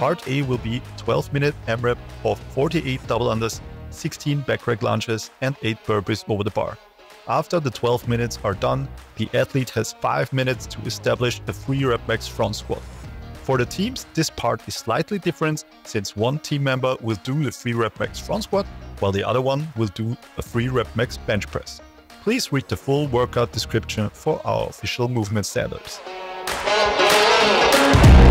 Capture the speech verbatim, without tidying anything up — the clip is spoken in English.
Part A will be twelve minute AMRAP of forty-eight double unders, sixteen back rack lunges and eight burpees over the bar. After the twelve minutes are done, the athlete has five minutes to establish a three rep max front squat. For the teams, this part is slightly different since one team member will do the three rep max front squat while the other one will do a three rep max bench press. Please read the full workout description for our official movement standards.